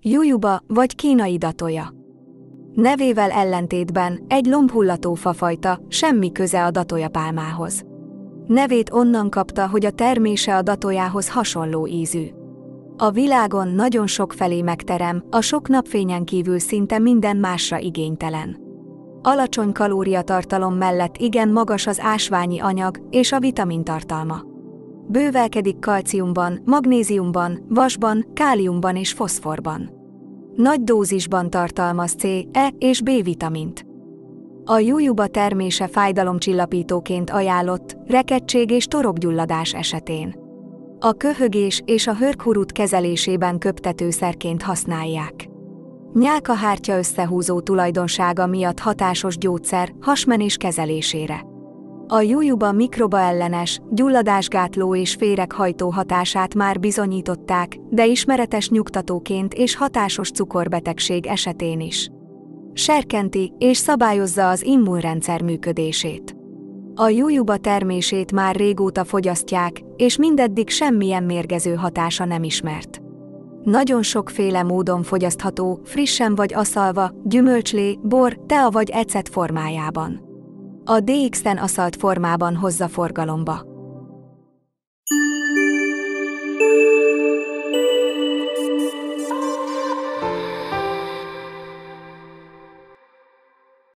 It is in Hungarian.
Jujuba vagy kínai datoja. Nevével ellentétben egy lombhullató fafajta, semmi köze a datójapálmához. Nevét onnan kapta, hogy a termése a datójához hasonló ízű. A világon nagyon sokfelé megterem, a sok napfényen kívül szinte minden másra igénytelen. Alacsony kalóriatartalom mellett igen magas az ásványi anyag és a vitamintartalma. Bővelkedik kalciumban, magnéziumban, vasban, káliumban és foszforban. Nagy dózisban tartalmaz C, E és B vitamint. A jujuba termése fájdalomcsillapítóként ajánlott, rekettség és torokgyulladás esetén. A köhögés és a hörghurut kezelésében köptetőszerként használják. Nyálkahártya összehúzó tulajdonsága miatt hatásos gyógyszer hasmenés kezelésére. A jujuba mikrobaellenes, gyulladásgátló és féreghajtó hatását már bizonyították, de ismeretes nyugtatóként és hatásos cukorbetegség esetén is. Serkenti és szabályozza az immunrendszer működését. A jujuba termését már régóta fogyasztják, és mindeddig semmilyen mérgező hatása nem ismert. Nagyon sokféle módon fogyasztható, frissen vagy aszalva, gyümölcslé, bor, tea vagy ecet formájában. A DX-en aszalt formában hozza forgalomba.